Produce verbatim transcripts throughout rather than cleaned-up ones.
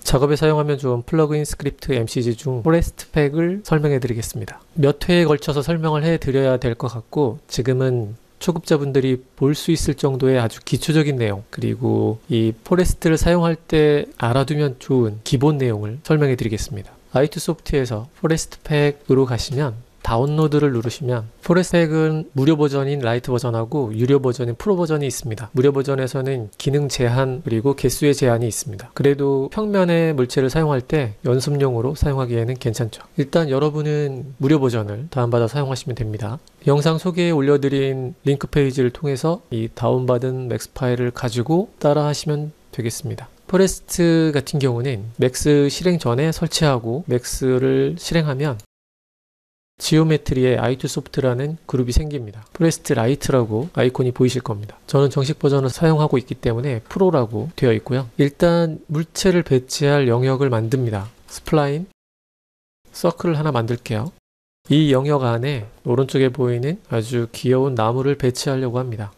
작업에 사용하면 좋은 플러그인 스크립트 엠씨지 중 포레스트팩을 설명해 드리겠습니다. 몇 회에 걸쳐서 설명을 해 드려야 될 것 같고 지금은 초급자분들이 볼 수 있을 정도의 아주 기초적인 내용, 그리고 이 포레스트를 사용할 때 알아두면 좋은 기본 내용을 설명해 드리겠습니다. 아이투소프트에서 포레스트팩으로 가시면 다운로드를 누르시면 포레스트팩은 무료 버전인 라이트 버전하고 유료 버전인 프로 버전이 있습니다. 무료 버전에서는 기능 제한 그리고 개수의 제한이 있습니다. 그래도 평면의 물체를 사용할 때 연습용으로 사용하기에는 괜찮죠. 일단 여러분은 무료 버전을 다운받아 사용하시면 됩니다. 영상 소개에 올려드린 링크 페이지를 통해서 이 다운받은 맥스 파일을 가지고 따라 하시면 되겠습니다. 포레스트 같은 경우는 맥스 실행 전에 설치하고 맥스를 실행하면 지오메트리에 아이투소프트라는 그룹이 생깁니다. 포레스트 라이트라고 아이콘이 보이실 겁니다. 저는 정식 버전을 사용하고 있기 때문에 프로라고 되어 있고요. 일단 물체를 배치할 영역을 만듭니다. 스플라인, 서클을 하나 만들게요. 이 영역 안에 오른쪽에 보이는 아주 귀여운 나무를 배치하려고 합니다.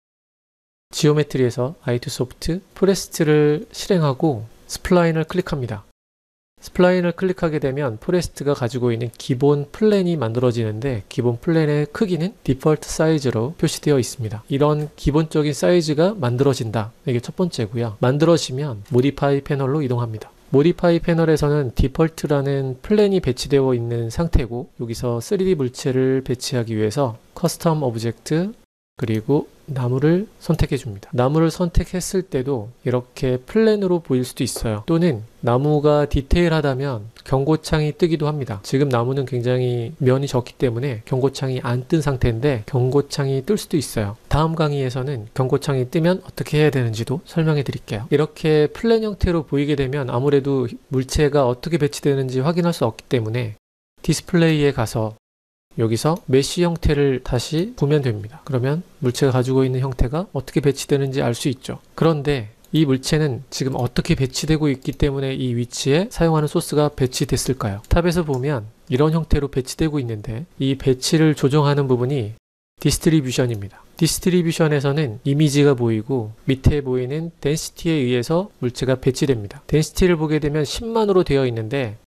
지오메트리에서 아이투소프트 포레스트를 실행하고 스플라인을 클릭합니다. 스플라인을 클릭하게 되면 포레스트가 가지고 있는 기본 플랜이 만들어지는데 기본 플랜의 크기는 디폴트 사이즈로 표시되어 있습니다. 이런 기본적인 사이즈가 만들어진다. 이게 첫 번째고요. 만들어지면 모디파이 패널로 이동합니다. 모디파이 패널에서는 디폴트라는 플랜이 배치되어 있는 상태고 여기서 쓰리디 물체를 배치하기 위해서 커스텀 오브젝트 그리고 나무를 선택해 줍니다. 나무를 선택했을 때도 이렇게 플랜으로 보일 수도 있어요. 또는 나무가 디테일하다면 경고창이 뜨기도 합니다. 지금 나무는 굉장히 면이 적기 때문에 경고창이 안 뜬 상태인데 경고창이 뜰 수도 있어요. 다음 강의에서는 경고창이 뜨면 어떻게 해야 되는지도 설명해 드릴게요. 이렇게 플랜 형태로 보이게 되면 아무래도 물체가 어떻게 배치되는지 확인할 수 없기 때문에 디스플레이에 가서 여기서 메쉬 형태를 다시 보면 됩니다. 그러면 물체가 가지고 있는 형태가 어떻게 배치되는지 알 수 있죠. 그런데 이 물체는 지금 어떻게 배치되고 있기 때문에 이 위치에 사용하는 소스가 배치됐을까요? 탑에서 보면 이런 형태로 배치되고 있는데 이 배치를 조정하는 부분이 디스트리뷰션입니다. 디스트리뷰션에서는 이미지가 보이고 밑에 보이는 덴시티에 의해서 물체가 배치됩니다. 덴시티를 보게 되면 십만으로 되어 있는데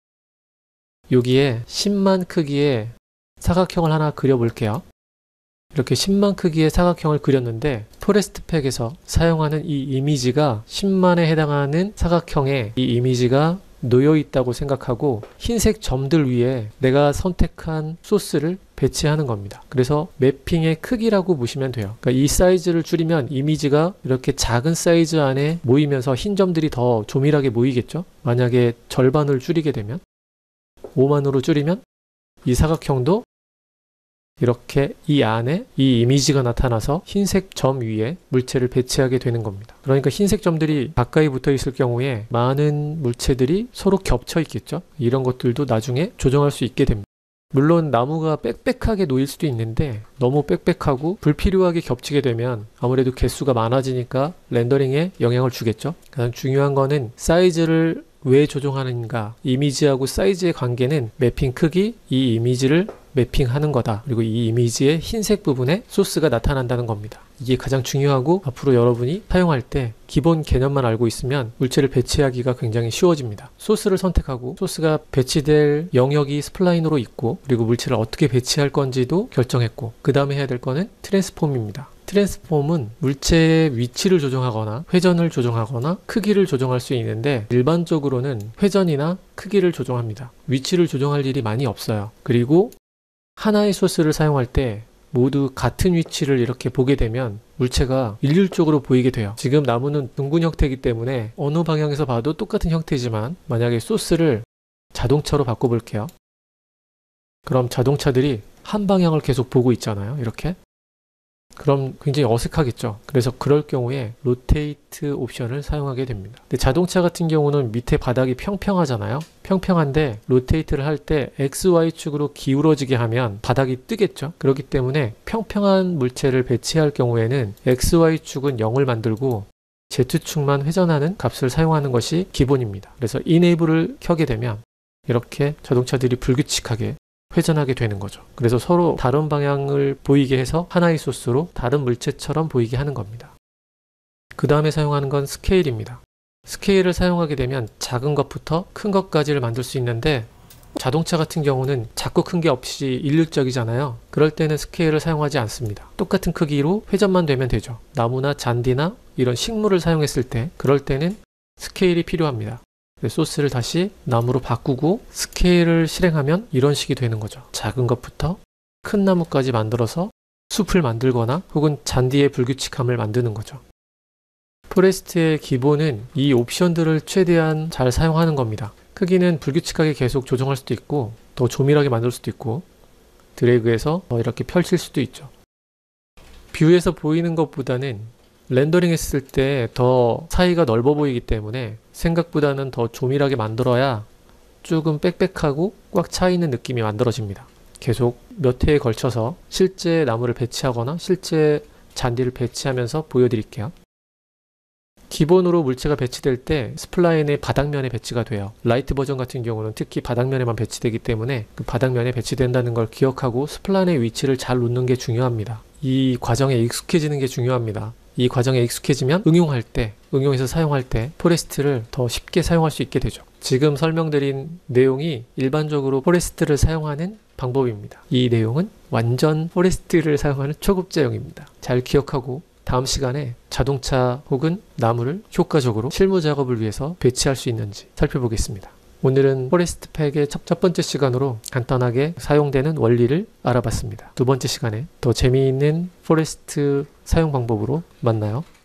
여기에 십만 크기의 사각형을 하나 그려볼게요. 이렇게 십만 크기의 사각형을 그렸는데 포레스트 팩에서 사용하는 이 이미지가 십만에 해당하는 사각형에 이 이미지가 놓여 있다고 생각하고 흰색 점들 위에 내가 선택한 소스를 배치하는 겁니다. 그래서 매핑의 크기라고 보시면 돼요. 그러니까 이 사이즈를 줄이면 이미지가 이렇게 작은 사이즈 안에 모이면서 흰 점들이 더 조밀하게 모이겠죠. 만약에 절반을 줄이게 되면 오만으로 줄이면 이 사각형도 이렇게 이 안에 이 이미지가 나타나서 흰색 점 위에 물체를 배치하게 되는 겁니다. 그러니까 흰색 점들이 가까이 붙어 있을 경우에 많은 물체들이 서로 겹쳐 있겠죠. 이런 것들도 나중에 조정할 수 있게 됩니다. 물론 나무가 빽빽하게 놓일 수도 있는데 너무 빽빽하고 불필요하게 겹치게 되면 아무래도 개수가 많아지니까 렌더링에 영향을 주겠죠. 가장 중요한 거는 사이즈를 왜 조정하는가, 이미지하고 사이즈의 관계는 매핑 크기, 이 이미지를 매핑하는 거다. 그리고 이 이미지의 흰색 부분에 소스가 나타난다는 겁니다. 이게 가장 중요하고 앞으로 여러분이 사용할 때 기본 개념만 알고 있으면 물체를 배치하기가 굉장히 쉬워집니다. 소스를 선택하고 소스가 배치될 영역이 스플라인으로 있고 그리고 물체를 어떻게 배치할 건지도 결정했고 그 다음에 해야 될 거는 트랜스폼입니다. 트랜스폼은 물체의 위치를 조정하거나 회전을 조정하거나 크기를 조정할 수 있는데 일반적으로는 회전이나 크기를 조정합니다. 위치를 조정할 일이 많이 없어요. 그리고 하나의 소스를 사용할 때 모두 같은 위치를 이렇게 보게 되면 물체가 일률적으로 보이게 돼요. 지금 나무는 둥근 형태이기 때문에 어느 방향에서 봐도 똑같은 형태지만 만약에 소스를 자동차로 바꿔볼게요. 그럼 자동차들이 한 방향을 계속 보고 있잖아요. 이렇게. 그럼 굉장히 어색하겠죠. 그래서 그럴 경우에 로테이트 옵션을 사용하게 됩니다. 근데 자동차 같은 경우는 밑에 바닥이 평평하잖아요. 평평한데 로테이트를 할 때 엑스 와이 축으로 기울어지게 하면 바닥이 뜨겠죠. 그렇기 때문에 평평한 물체를 배치할 경우에는 엑스 와이 축은 영을 만들고 Z축만 회전하는 값을 사용하는 것이 기본입니다. 그래서 Enable을 켜게 되면 이렇게 자동차들이 불규칙하게 회전하게 되는 거죠. 그래서 서로 다른 방향을 보이게 해서 하나의 소스로 다른 물체처럼 보이게 하는 겁니다. 그 다음에 사용하는 건 스케일입니다. 스케일을 사용하게 되면 작은 것부터 큰 것까지를 만들 수 있는데 자동차 같은 경우는 작고 큰 게 없이 일률적이잖아요. 그럴 때는 스케일을 사용하지 않습니다. 똑같은 크기로 회전만 되면 되죠. 나무나 잔디나 이런 식물을 사용했을 때 그럴 때는 스케일이 필요합니다. 소스를 다시 나무로 바꾸고 스케일을 실행하면 이런 식이 되는 거죠. 작은 것부터 큰 나무까지 만들어서 숲을 만들거나 혹은 잔디의 불규칙함을 만드는 거죠. 포레스트의 기본은 이 옵션들을 최대한 잘 사용하는 겁니다. 크기는 불규칙하게 계속 조정할 수도 있고 더 조밀하게 만들 수도 있고 드래그해서 이렇게 펼칠 수도 있죠. 뷰에서 보이는 것보다는 렌더링 했을 때 더 사이가 넓어 보이기 때문에 생각보다는 더 조밀하게 만들어야 조금 빽빽하고 꽉 차 있는 느낌이 만들어집니다. 계속 몇 회에 걸쳐서 실제 나무를 배치하거나 실제 잔디를 배치하면서 보여드릴게요. 기본으로 물체가 배치될 때 스플라인의 바닥면에 배치가 돼요. 라이트 버전 같은 경우는 특히 바닥면에만 배치되기 때문에 그 바닥면에 배치된다는 걸 기억하고 스플라인의 위치를 잘 놓는 게 중요합니다. 이 과정에 익숙해지는 게 중요합니다. 이 과정에 익숙해지면 응용할 때, 응용해서 사용할 때 포레스트를 더 쉽게 사용할 수 있게 되죠. 지금 설명드린 내용이 일반적으로 포레스트를 사용하는 방법입니다. 이 내용은 완전 포레스트를 사용하는 초급자용입니다. 잘 기억하고 다음 시간에 자동차 혹은 나무를 효과적으로 실무 작업을 위해서 배치할 수 있는지 살펴보겠습니다. 오늘은 포레스트 팩의 첫, 첫 번째 시간으로 간단하게 사용되는 원리를 알아봤습니다. 두 번째 시간에 더 재미있는 포레스트 사용 방법으로 만나요.